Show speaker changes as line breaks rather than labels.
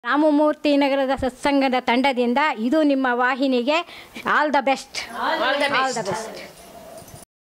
ರಾಮಮೂರ್ತಿ ನಗರದ ಸತ್ಸಂಗದ ತಂಡದಿಂದ ಇದು ನಿಮ್ಮ ವಾಹಿನಿಗೆ ಆಲ್ ದ ಬೆಸ್ಟ್.